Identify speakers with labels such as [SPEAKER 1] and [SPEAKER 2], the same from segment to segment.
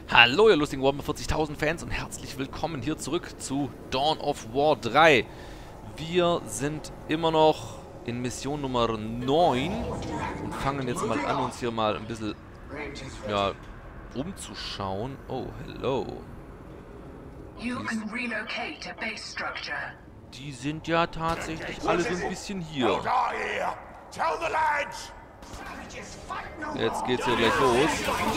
[SPEAKER 1] Hallo ihr lustigen Warhammer 40.000 Fans und herzlich willkommen hier zurück zu Dawn of War 3. Wir sind immer noch in Mission Nummer 9 und fangen jetzt mal an, uns hier mal ein bisschen umzuschauen. Oh, hello. Die sind ja tatsächlich alle so ein bisschen hier. Jetzt geht's hier gleich los.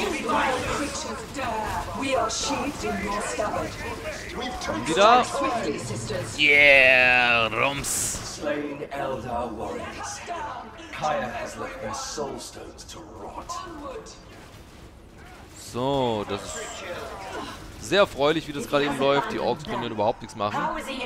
[SPEAKER 1] Und wieder. Yeah, Rums. So, das ist sehr erfreulich, wie das gerade eben läuft. Die Orks können ja überhaupt nichts machen.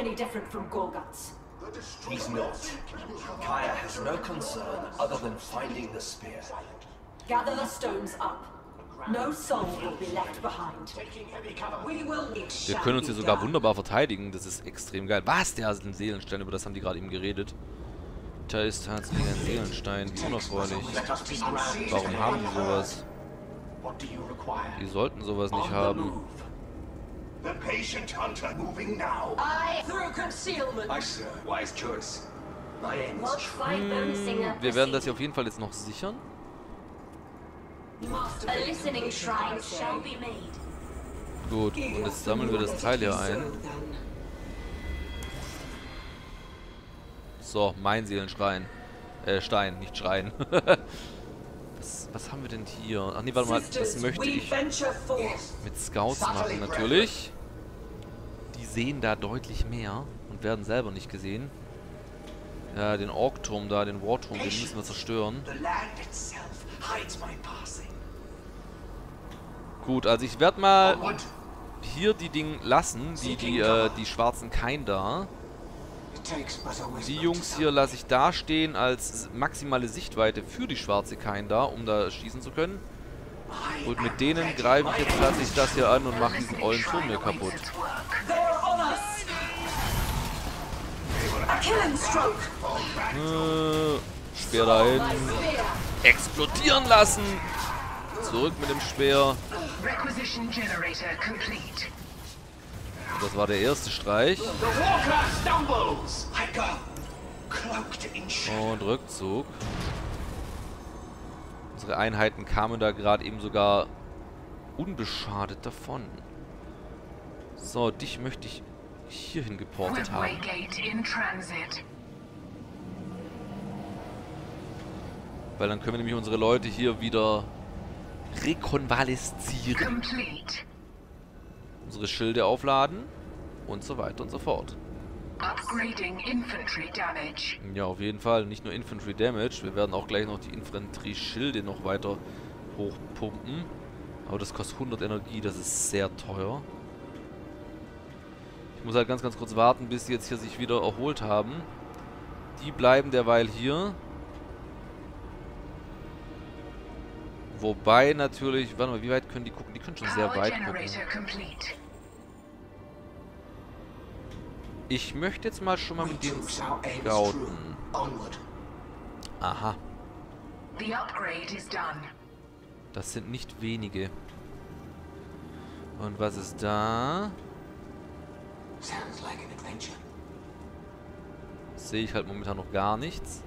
[SPEAKER 2] He's not. Kaya has no concern other than finding the spear.
[SPEAKER 3] Gather the stones up. No soul will be left behind. We will need.
[SPEAKER 1] Wir können uns hier sogar wunderbar verteidigen. Das ist extrem geil. Was? Der hat einen Seelenstein. Über das haben die gerade eben geredet. Da ist tatsächlich ein Seelenstein. Wie unerfreulich. Warum haben die sowas? Die sollten sowas nicht haben.
[SPEAKER 4] The patient hunter moving now.
[SPEAKER 3] Through concealment.
[SPEAKER 4] Aye, sir. Wise choice. My ends.
[SPEAKER 1] Wir werden das hier auf jeden Fall jetzt noch sichern.
[SPEAKER 5] A listening shrine shall be made.
[SPEAKER 1] Gut, und jetzt sammeln wir das Teil hier ein. So, mein Seelenschrein. Stein, nicht Schrein. Was haben wir denn hier? Ach nee, warte mal, das möchte ich mit Scouts machen natürlich. Die sehen da deutlich mehr und werden selber nicht gesehen. Ja, den Orkturm da, den Warturm, den müssen wir zerstören. Gut, also ich werde mal hier die Dinge lassen, die schwarzen Kain da. Die Jungs hier lasse ich da stehen als maximale Sichtweite für die schwarze Kain da, um da schießen zu können. Und mit denen greife ich jetzt tatsächlich das hier an und mache diesen ollen Turm hier kaputt. Speer dahin. Explodieren lassen. Zurück mit dem Speer. Das war der erste Streich. Und Rückzug. Unsere Einheiten kamen da gerade eben sogar unbeschadet davon. So, dich möchte ich hierhin geportet haben. Weil dann können wir nämlich unsere Leute hier wieder rekonvaleszieren. Unsere Schilde aufladen und so weiter und so fort. Ja, auf jeden Fall. Nicht nur Infantry Damage. Wir werden auch gleich noch die Infanterie-Schilde noch weiter hochpumpen. Aber das kostet 100 Energie. Das ist sehr teuer. Ich muss halt ganz kurz warten, bis sie jetzt hier sich wieder erholt haben. Die bleiben derweil hier. Wobei natürlich... Warte mal, wie weit können die gucken? Die können schon sehr weit gucken. Ich möchte jetzt mal schon mal mit denen scouten. Aha. Das sind nicht wenige. Und was ist da? Sehe ich halt momentan noch gar nichts.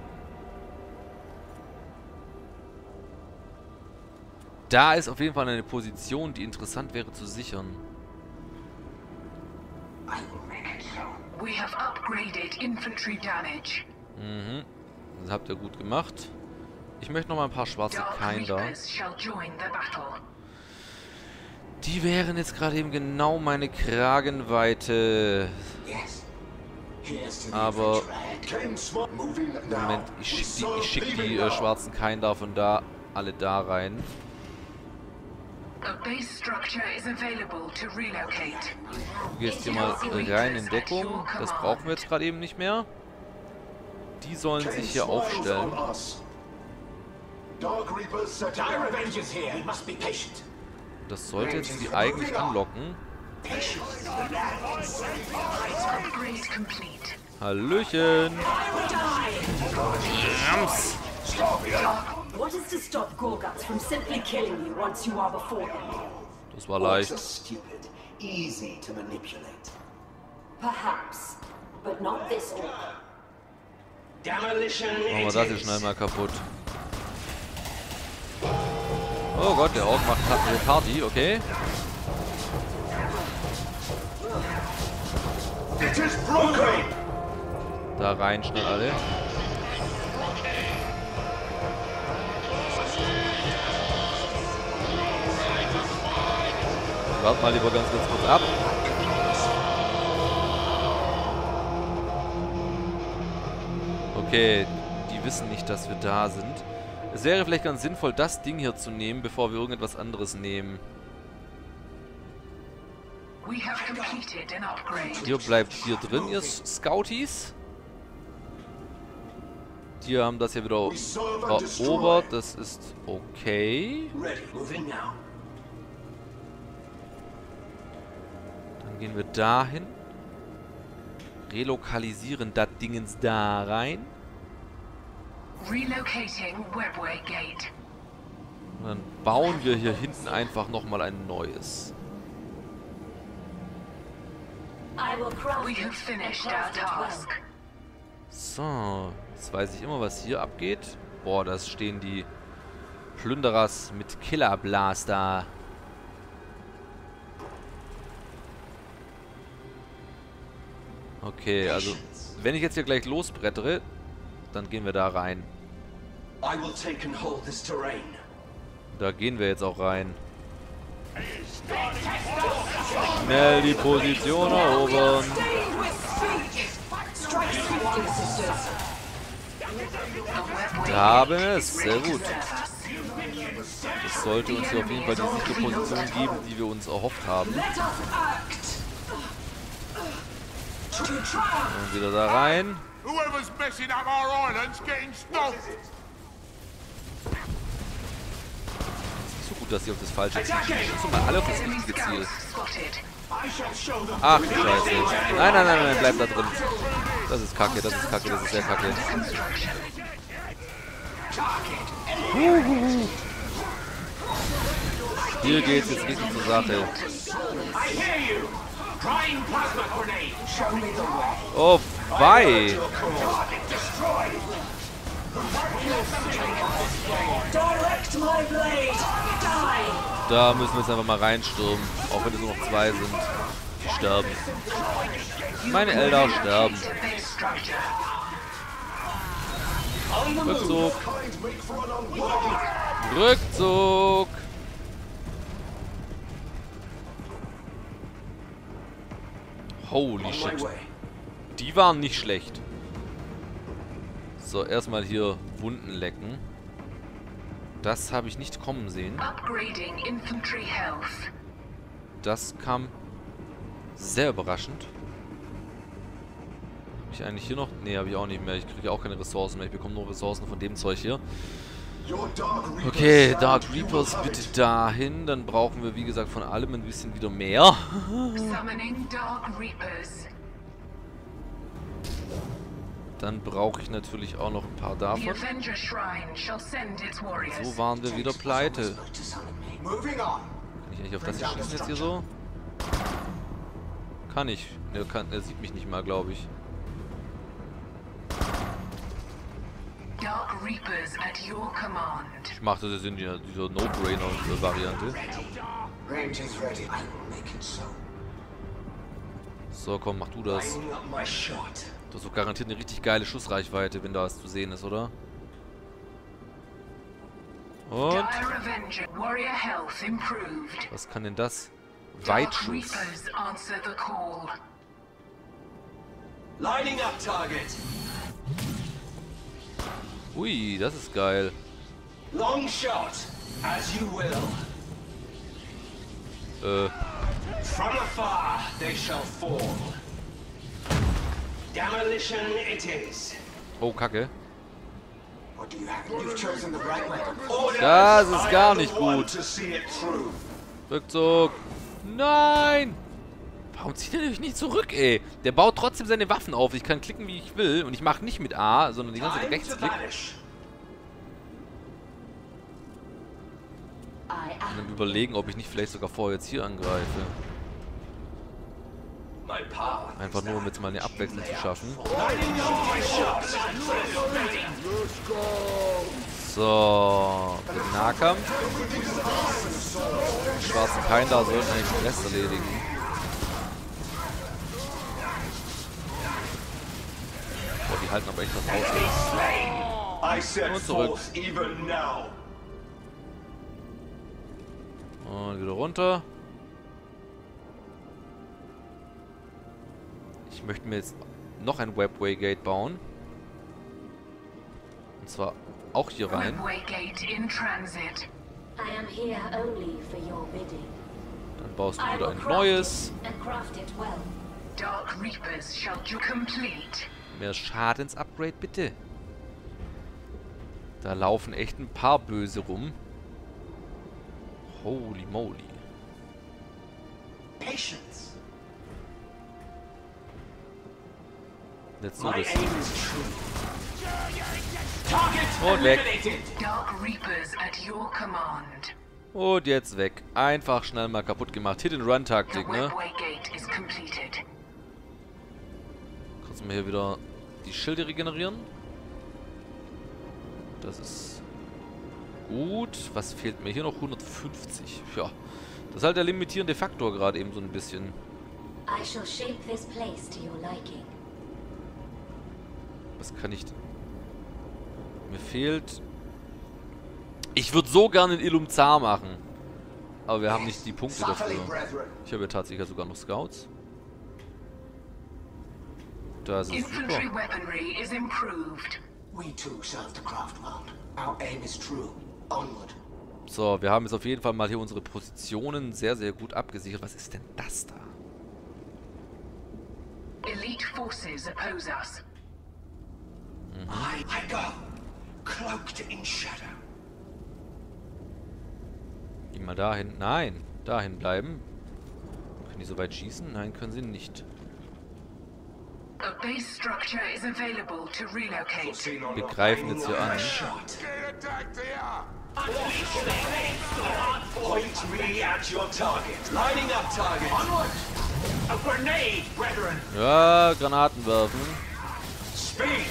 [SPEAKER 1] Da ist auf jeden Fall eine Position, die interessant wäre zu sichern. Mhm. Das habt ihr gut gemacht. Ich möchte noch mal ein paar schwarze Kain da. Die wären jetzt gerade eben genau meine Kragenweite. Aber Moment, ich schick die schwarzen Kain da von da alle da rein. Du gehst hier mal rein in Deckung. Das brauchen wir jetzt gerade eben nicht mehr. Die sollen sich hier aufstellen. Das sollte jetzt die eigentlich anlocken. Hallöchen! Rams!
[SPEAKER 3] What is to stop Gorguts from simply killing you once you are before him?
[SPEAKER 1] Das war leicht.
[SPEAKER 2] Orcs are stupid, easy to manipulate.
[SPEAKER 3] Perhaps, but not this orc.
[SPEAKER 4] Demolition
[SPEAKER 1] Machen wir
[SPEAKER 4] it
[SPEAKER 1] das hier
[SPEAKER 4] is.
[SPEAKER 1] schnell mal kaputt. Oh Gott, der Ork macht Party, okay.
[SPEAKER 4] It is broken.
[SPEAKER 1] Da rein schnell alle. Wart mal lieber ganz kurz ab. Okay, die wissen nicht, dass wir da sind. Es wäre vielleicht ganz sinnvoll, das Ding hier zu nehmen, bevor wir irgendetwas anderes nehmen.
[SPEAKER 6] We have completed an upgrade.
[SPEAKER 1] Ihr bleibt hier drin, ihr Scouties. Die haben das hier wieder erobert. Das ist okay.
[SPEAKER 2] Ready, moving now.
[SPEAKER 1] Dann gehen wir dahin. Relokalisieren das Dingens da rein.
[SPEAKER 6] Relocating Webway Gate.
[SPEAKER 1] Und dann bauen wir hier hinten einfach nochmal ein neues.
[SPEAKER 3] I will craft
[SPEAKER 6] We
[SPEAKER 3] it
[SPEAKER 6] have
[SPEAKER 3] and
[SPEAKER 6] finished our
[SPEAKER 3] craft it well.
[SPEAKER 6] task.
[SPEAKER 1] So, jetzt weiß ich immer, was hier abgeht. Boah, da stehen die Plünderers mit Killerblaster. Okay, also wenn ich jetzt hier gleich losbrettere, dann gehen wir da rein.
[SPEAKER 2] I will take and hold this terrain.
[SPEAKER 1] Da gehen wir jetzt auch rein. Schnell die Position erobern. Wir haben es. Sehr gut. Das sollte uns hier auf jeden Fall die sichere Position geben, die wir uns erhofft haben. Und wieder da rein.
[SPEAKER 7] Whoever's messing up our island's getting stopped.
[SPEAKER 1] So gut, dass sie auf das falsche Ziel schießen. Mal alle auf das richtige Ziel.
[SPEAKER 6] Spotted.
[SPEAKER 1] Ach, scheiße. Nein, nein, nein, nein, bleib da drin. Das ist kacke, das ist kacke, das ist sehr kacke.
[SPEAKER 6] Construction.
[SPEAKER 1] Hier geht's jetzt richtig zur Sache.
[SPEAKER 4] I hear you. Prime plasma grenade.
[SPEAKER 2] Show me the way.
[SPEAKER 1] Oh, wei.
[SPEAKER 3] Direct my blade. Die.
[SPEAKER 1] Da müssen wir jetzt einfach mal reinstürmen. Auch wenn es nur noch 2 sind. Die sterben. Meine Eldar sterben.
[SPEAKER 6] Base structure.
[SPEAKER 1] Rückzug. Rückzug. Holy
[SPEAKER 2] On my
[SPEAKER 1] shit.
[SPEAKER 2] way.
[SPEAKER 1] Die waren nicht schlecht. So, erstmal hier Wunden lecken. Das habe ich nicht kommen sehen.
[SPEAKER 6] Upgrading infantry health.
[SPEAKER 1] Das kam sehr überraschend. Habe ich eigentlich hier noch? Ne, habe ich auch nicht mehr. Ich kriege auch keine Ressourcen mehr. Ich bekomme nur Ressourcen von dem Zeug hier. Okay, Dark Reapers bitte dahin. Dann brauchen wir, wie gesagt, von allem ein bisschen wieder mehr.
[SPEAKER 6] Summoning Dark Reapers.
[SPEAKER 1] Dann brauche ich natürlich auch noch ein paar
[SPEAKER 6] The
[SPEAKER 1] davon.
[SPEAKER 6] Avenger Shrine shall send its warriors.
[SPEAKER 1] So waren wir wieder pleite.
[SPEAKER 2] To summon me.
[SPEAKER 4] Moving on.
[SPEAKER 1] Kann ich eigentlich auf das hier schießen jetzt hier so? Kann ich. Er sieht mich nicht mal, glaube ich.
[SPEAKER 6] Dark Reapers at your command.
[SPEAKER 1] Ich mache das jetzt in dieser No-Brainer-Variante.
[SPEAKER 2] Range is ready. I will make it so.
[SPEAKER 1] So, komm, mach du das.
[SPEAKER 2] Lining up my shot.
[SPEAKER 1] Du hast doch garantiert eine richtig geile Schussreichweite, wenn da was zu sehen ist, oder? Und?
[SPEAKER 6] Dire Avenger warrior health improved.
[SPEAKER 1] Was kann denn das?
[SPEAKER 6] Dark
[SPEAKER 1] Weitschuss.
[SPEAKER 6] Reapers answer the call.
[SPEAKER 2] Lining up target.
[SPEAKER 1] Ui, das ist geil.
[SPEAKER 2] Long shot. As you will. From afar they shall fall.
[SPEAKER 4] Demolition it is.
[SPEAKER 1] Oh, Kacke.
[SPEAKER 2] What do you have? You've chosen the right weapon.
[SPEAKER 1] Das ist gar nicht
[SPEAKER 4] I want
[SPEAKER 1] gut.
[SPEAKER 4] to see it through.
[SPEAKER 1] Rückzug. Nein! Warum zieht er nämlich nicht zurück, ey? Der baut trotzdem seine Waffen auf. Ich kann klicken, wie ich will. Und ich mache nicht mit A, sondern die ganze Zeit
[SPEAKER 2] Time to
[SPEAKER 1] Rechtsklick.
[SPEAKER 2] vanish.
[SPEAKER 1] Und dann überlegen, ob ich nicht vielleicht sogar vorher jetzt hier angreife.
[SPEAKER 2] My power.
[SPEAKER 1] Einfach nur, um jetzt mal eine Abwechslung zu schaffen. So, im Nahkampf. Die schwarzen Kinder sollten eigentlich den Rest erledigen. Boah, die halten aber echt was aus.
[SPEAKER 4] I set
[SPEAKER 1] Und zurück.
[SPEAKER 4] forth even now.
[SPEAKER 1] Und wieder runter. Ich möchte mir jetzt noch ein Webway Gate bauen. Und zwar auch hier rein.
[SPEAKER 6] Webway Gate in transit.
[SPEAKER 5] I am here only for your bidding.
[SPEAKER 1] Dann baust du
[SPEAKER 5] I
[SPEAKER 1] wieder
[SPEAKER 5] will
[SPEAKER 1] ein
[SPEAKER 5] craft
[SPEAKER 1] neues.
[SPEAKER 5] it and craft it well.
[SPEAKER 6] Dark Reapers shall do complete.
[SPEAKER 1] Mehr Schadensupgrade bitte. Da laufen echt ein paar Böse rum. Holy moly.
[SPEAKER 4] Patience.
[SPEAKER 1] Jetzt nur
[SPEAKER 4] My
[SPEAKER 1] das.
[SPEAKER 4] aim is true.
[SPEAKER 1] Und weg.
[SPEAKER 6] Dark Reapers at your command.
[SPEAKER 1] Und jetzt weg. Einfach schnell mal kaputt gemacht. Hit-and-Run-Taktik,
[SPEAKER 6] The
[SPEAKER 1] ne?
[SPEAKER 6] Webway Gate is completed.
[SPEAKER 1] Kurz mal hier wieder die Schilde regenerieren. Das ist gut. Was fehlt mir? Hier noch 150. Ja. Das ist halt der limitierende Faktor gerade eben so ein bisschen.
[SPEAKER 5] I shall shape this place to your liking.
[SPEAKER 1] Was kann ich... Mir fehlt... Ich würde so gerne in Ilum-Zar machen. Aber wir haben nicht die Punkte dafür. Ich habe ja tatsächlich sogar noch Scouts. Das ist
[SPEAKER 6] Infantry
[SPEAKER 1] super.
[SPEAKER 6] weaponry is improved.
[SPEAKER 4] We too serve the craft world. Our aim is true. Onward.
[SPEAKER 1] So, wir haben jetzt auf jeden Fall mal hier unsere Positionen sehr, sehr gut abgesichert. Was ist denn das da?
[SPEAKER 6] Elite forces oppose us.
[SPEAKER 4] I go, cloaked in shadow.
[SPEAKER 1] Geh mal dahin. Nein, dahin bleiben. Können die so weit schießen? Nein, können sie nicht.
[SPEAKER 6] A base structure is available to relocate.
[SPEAKER 1] Wir greifen jetzt hier an.
[SPEAKER 7] Get attacked here!
[SPEAKER 2] Point me at your target. Lining up target. Onward.
[SPEAKER 4] A grenade, brethren.
[SPEAKER 1] Ja, Granaten werfen.
[SPEAKER 4] Speak.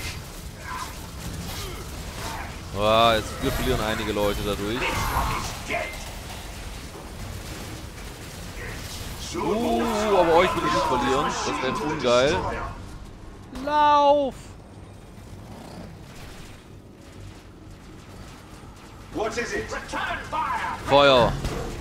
[SPEAKER 1] Jetzt wir verlieren einige Leute dadurch.
[SPEAKER 4] Dead.
[SPEAKER 1] Aber euch will ich nicht verlieren. Das wäre jetzt ungeil. Lauf!
[SPEAKER 4] What is it? Return fire.
[SPEAKER 1] Feuer!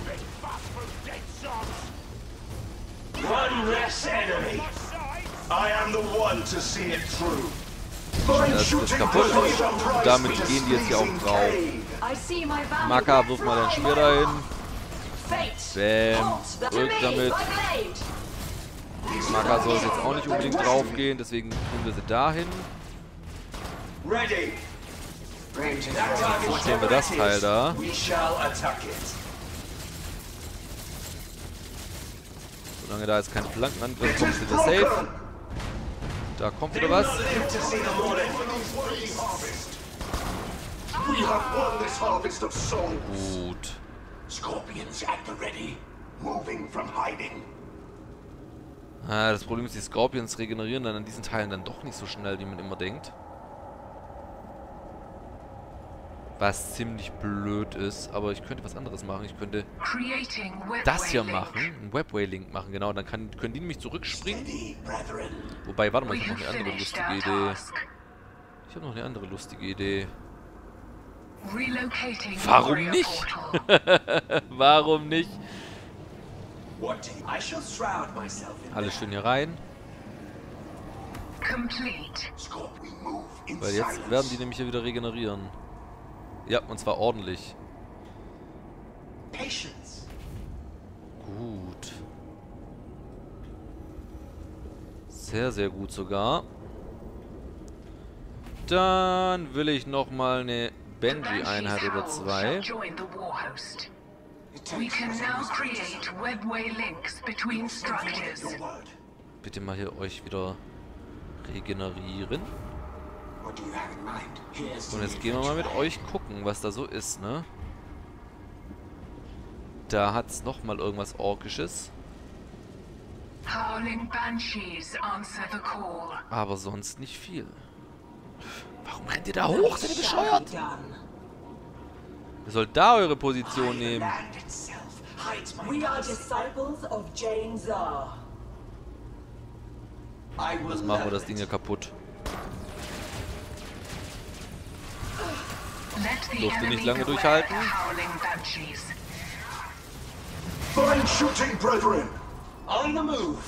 [SPEAKER 4] One less enemy. I am the one to see it through.
[SPEAKER 1] Das ist kaputt. Und damit gehen die jetzt hier auch drauf.
[SPEAKER 3] I see my value.
[SPEAKER 1] Maka, wirf mal dein Speer dahin.
[SPEAKER 3] Fate.
[SPEAKER 1] Bam.
[SPEAKER 3] Halt,
[SPEAKER 1] Rück
[SPEAKER 3] to me,
[SPEAKER 1] damit.
[SPEAKER 3] my blade.
[SPEAKER 1] Maka soll jetzt auch nicht unbedingt drauf gehen, deswegen tun wir sie dahin.
[SPEAKER 4] Ready.
[SPEAKER 1] Jetzt sehen wir das Teil da.
[SPEAKER 2] We shall attack it.
[SPEAKER 1] Solange da jetzt kein Flankenangriff kommt, sind wir safe. Da kommt wieder was.
[SPEAKER 4] Live to see the morning. We have won this harvest of souls.
[SPEAKER 1] Gut.
[SPEAKER 4] Scorpions at the ready. Moving from hiding.
[SPEAKER 1] Das Problem ist, die Scorpions regenerieren dann an diesen Teilen dann doch nicht so schnell, wie man immer denkt. Was ziemlich blöd ist, aber ich könnte was anderes machen. Ich könnte
[SPEAKER 6] Creating Webway
[SPEAKER 1] das hier
[SPEAKER 6] Link.
[SPEAKER 1] machen, einen Webway-Link machen, genau. Dann können die nämlich zurückspringen.
[SPEAKER 4] Steady, brethren.
[SPEAKER 1] Wobei, warte mal,
[SPEAKER 6] We
[SPEAKER 1] ich habe noch
[SPEAKER 6] have
[SPEAKER 1] eine andere
[SPEAKER 6] finished
[SPEAKER 1] lustige
[SPEAKER 6] our
[SPEAKER 1] Idee.
[SPEAKER 6] task.
[SPEAKER 1] Ich habe noch eine andere lustige Idee.
[SPEAKER 6] Relocating
[SPEAKER 1] Warum
[SPEAKER 6] warrior
[SPEAKER 1] nicht?
[SPEAKER 6] portal.
[SPEAKER 1] Warum nicht?
[SPEAKER 2] What do you... I shall shroud myself in
[SPEAKER 1] Alles schön hier rein.
[SPEAKER 6] Complete.
[SPEAKER 4] Scorp, we move in
[SPEAKER 1] Weil jetzt
[SPEAKER 4] silence.
[SPEAKER 1] werden die nämlich hier wieder regenerieren. Ja, und zwar ordentlich.
[SPEAKER 2] patience.
[SPEAKER 1] Gut. Sehr, sehr gut sogar. Dann will ich nochmal eine Benji-Einheit oder zwei.
[SPEAKER 6] Join the Warhost. We can now create webway links between structures.
[SPEAKER 4] Your word.
[SPEAKER 1] Bitte mal hier euch wieder regenerieren.
[SPEAKER 4] What do you have in mind? Here's
[SPEAKER 1] Und jetzt gehen wir mal mit euch gucken, was da so ist, ne? Da hat es nochmal irgendwas Orkisches.
[SPEAKER 6] Howling Banshees answer the call.
[SPEAKER 1] Aber sonst nicht viel. Warum rennt ihr da hoch? Seid ihr bescheuert? Ihr sollt da eure Position nehmen.
[SPEAKER 4] Land itself hides my
[SPEAKER 3] We are disciples of Jane Zar.
[SPEAKER 4] I will
[SPEAKER 1] Jetzt machen wir das Ding hier kaputt.
[SPEAKER 6] Let the
[SPEAKER 1] Durfte nicht
[SPEAKER 6] enemy
[SPEAKER 1] lange
[SPEAKER 6] beware
[SPEAKER 1] durchhalten.
[SPEAKER 6] the Howling Banshees.
[SPEAKER 4] Fine shooting, brethren. On the move.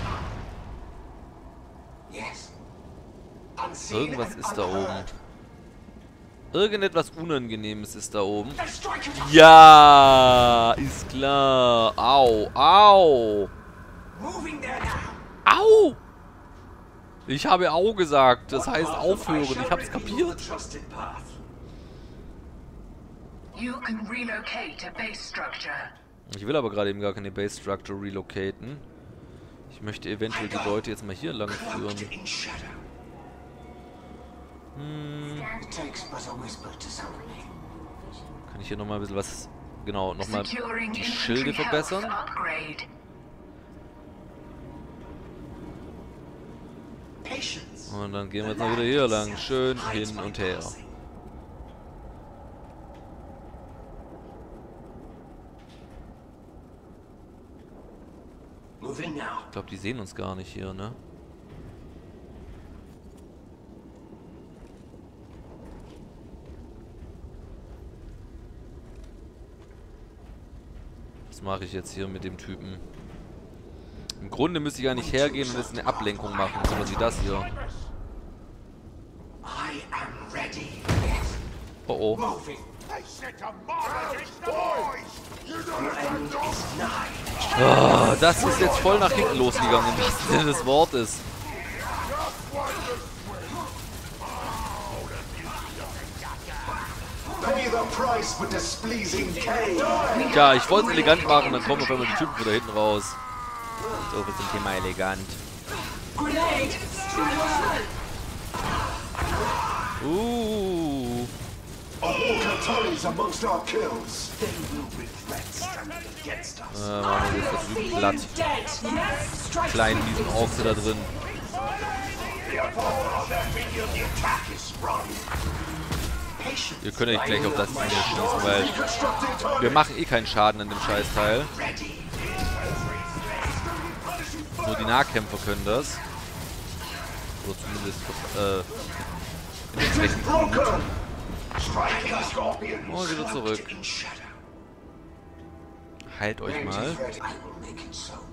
[SPEAKER 4] Yes. Unseen
[SPEAKER 1] Irgendwas
[SPEAKER 4] and
[SPEAKER 1] ist da oben.
[SPEAKER 4] unheard.
[SPEAKER 1] Irgendetwas Unangenehmes ist da oben.
[SPEAKER 4] They're striking us.
[SPEAKER 1] Ja, ist klar. Au, au.
[SPEAKER 4] Moving there now.
[SPEAKER 1] Au! Ich habe Au gesagt. Das heißt aufhören. Ich hab's kapiert.
[SPEAKER 4] Trusted path.
[SPEAKER 6] You can relocate a base structure.
[SPEAKER 1] Ich will aber gerade eben gar keine Base Structure relocaten. Ich möchte eventuell die Leute jetzt mal hier lang führen.
[SPEAKER 4] Cloaked in shadow. It takes but a whisper to summon me.
[SPEAKER 1] Kann ich hier nochmal ein bisschen was... Genau, nochmal
[SPEAKER 6] Securing
[SPEAKER 1] die Schilde
[SPEAKER 6] infantry
[SPEAKER 1] verbessern.
[SPEAKER 6] health upgrade.
[SPEAKER 4] Patience.
[SPEAKER 1] Und dann gehen wir jetzt mal wieder hier lang. Schön hin und her.
[SPEAKER 4] Moving now.
[SPEAKER 1] Ich glaube, die sehen uns gar nicht hier, ne? Was mache ich jetzt hier mit dem Typen? Im Grunde müsste ich eigentlich hergehen und jetzt eine Ablenkung machen. Sowas wie das hier.
[SPEAKER 4] I am ready.
[SPEAKER 1] Oh oh.
[SPEAKER 4] Moving.
[SPEAKER 7] They set a mark against the boys! You don't
[SPEAKER 4] Your
[SPEAKER 7] have
[SPEAKER 4] end
[SPEAKER 7] to
[SPEAKER 4] is nigh.
[SPEAKER 1] Ah, das ist jetzt voll nach hinten losgegangen, im wahrsten Sinne des Wortes.
[SPEAKER 4] Pay the price for displeasing Cain.
[SPEAKER 1] Tja, ich wollte es elegant machen, dann kommen auf einmal die Typen wieder hinten raus. So, wir sind Thema elegant.
[SPEAKER 3] Grenade!
[SPEAKER 4] A walker tarries amongst our kills. They will regret standing against us.
[SPEAKER 1] Machen wir jetzt das Typen platt.
[SPEAKER 3] Dead! Yes! Strike!
[SPEAKER 1] Kleinen miesen Orks da drin.
[SPEAKER 4] The power of their minion, the attack is sprung. Patience.
[SPEAKER 1] Ihr könnt euch gleich auf das Ding hier schießen, weil
[SPEAKER 4] Constructed target.
[SPEAKER 1] wir machen eh keinen Schaden an dem Scheißteil.
[SPEAKER 4] Ready.
[SPEAKER 1] Nur die Nahkämpfer können das. Oder zumindest in den Flächen.
[SPEAKER 4] Broken. Striking scorpions.
[SPEAKER 1] Oh, wieder zurück.
[SPEAKER 4] Cloaked in shadow.
[SPEAKER 1] Heilt euch mal.
[SPEAKER 4] I will make it so.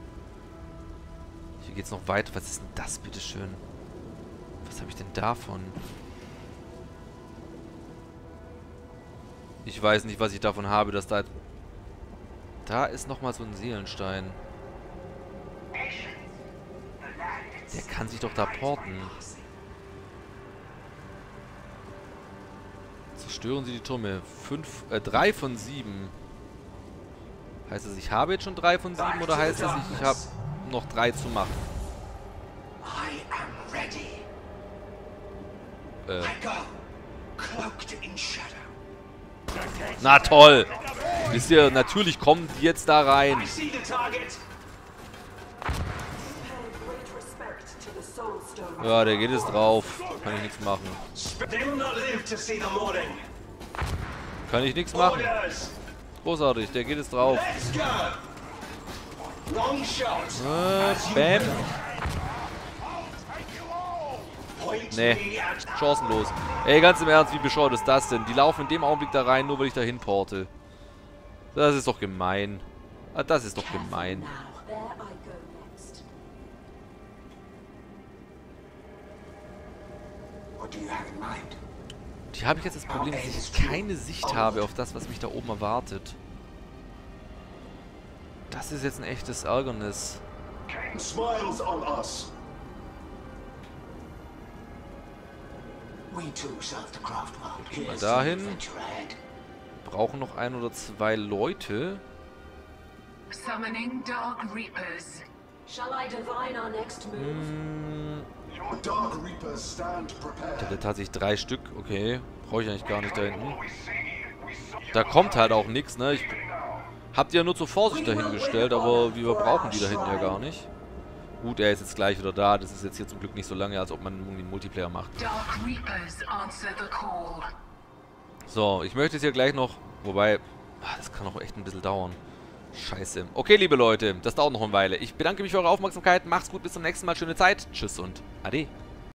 [SPEAKER 1] Hier geht's noch weiter. Was ist denn das, bitteschön? Was habe ich denn davon? Ich weiß nicht, was ich davon habe, dass da... Da ist nochmal so ein Seelenstein. Der kann sich doch da porten. Zerstören Sie die Türme. 3 von 7. Heißt das, ich habe jetzt schon 3 von 7 oder heißt das, ich habe noch 3 zu machen?
[SPEAKER 4] I am ready. I go. Cloaked in shadow.
[SPEAKER 1] Na toll! Wisst ihr, natürlich kommen die jetzt da rein.
[SPEAKER 4] I see the target.
[SPEAKER 3] Great respect to the Soulstone.
[SPEAKER 1] Ja, der geht jetzt drauf. Kann ich nichts machen.
[SPEAKER 4] They will not live to see the morning.
[SPEAKER 1] Kann ich nichts machen.
[SPEAKER 4] Orders.
[SPEAKER 1] Großartig, der geht jetzt drauf.
[SPEAKER 4] Let's go. Long shot.
[SPEAKER 1] Bam.
[SPEAKER 4] Point
[SPEAKER 1] Nee.
[SPEAKER 4] me at
[SPEAKER 1] Chancenlos. Ey, ganz im Ernst, wie bescheuert ist das denn? Die laufen in dem Augenblick da rein, nur weil ich da hinporte. Das ist doch gemein. Ah, das ist doch gemein.
[SPEAKER 3] Now, there I go next.
[SPEAKER 4] What do you have in mind?
[SPEAKER 1] Hier habe ich jetzt das Problem, dass ich keine Sicht habe auf das, was mich da oben erwartet. Das ist jetzt ein echtes Ärgernis.
[SPEAKER 4] Cain smiles on us. We too serve the craft world. Here's the
[SPEAKER 1] dahin.
[SPEAKER 4] adventure ahead.
[SPEAKER 1] Brauchen noch 1 oder 2 Leute.
[SPEAKER 6] Summoning Dark Reapers.
[SPEAKER 3] Shall I divine our next move?
[SPEAKER 4] The Dark Reapers stand
[SPEAKER 1] Ich
[SPEAKER 4] prepared.
[SPEAKER 1] hatte tatsächlich 3 Stück. Okay, brauche ich eigentlich gar nicht da hinten. Da kommt halt auch nichts, ne? Ich Habt ihr nur zur Vorsicht dahingestellt, aber wir brauchen die da hinten ja gar nicht. Gut, er ist jetzt gleich wieder da. Das ist jetzt hier zum Glück nicht so lange, als ob man irgendwie einen Multiplayer macht.
[SPEAKER 6] Dark Reapers answer the call.
[SPEAKER 1] So, ich möchte jetzt hier gleich noch... Wobei, das kann auch echt ein bisschen dauern. Scheiße. Okay, liebe Leute, das dauert noch eine Weile. Ich bedanke mich für eure Aufmerksamkeit. Macht's gut, bis zum nächsten Mal. Schöne Zeit. Tschüss und Ade.